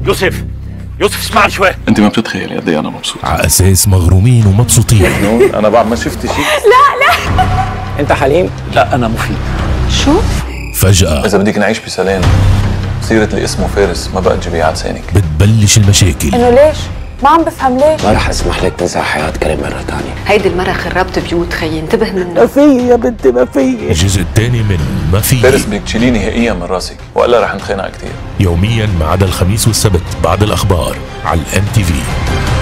يوسف اسمعني شوي. انت ما بتتخيلي قد ايه انا مبسوط. على اساس مغرومين ومبسوطين. مجنون انا بعد ما شفت شيء. لا انت حليم؟ لا انا مفيد. شو؟ فجأة اذا بدك نعيش بسلام سيرة اللي اسمه فارس ما بقى تجيبيه على لسانك. بتبلش المشاكل. انه ليش؟ ما عم بفهم ليش. ما رح اسمح لك تنسى حياة كريم مرة تانية. هيدي المرة خربت بيوت خيي، انتبه منها. ما في يا بنتي ما في. الجزء الثاني من ما في. فارس بدك تشيليه نهائيا من راسك والا رح نتخانق كثير. يوميا ما عدا الخميس والسبت بعد الاخبار على الMTV.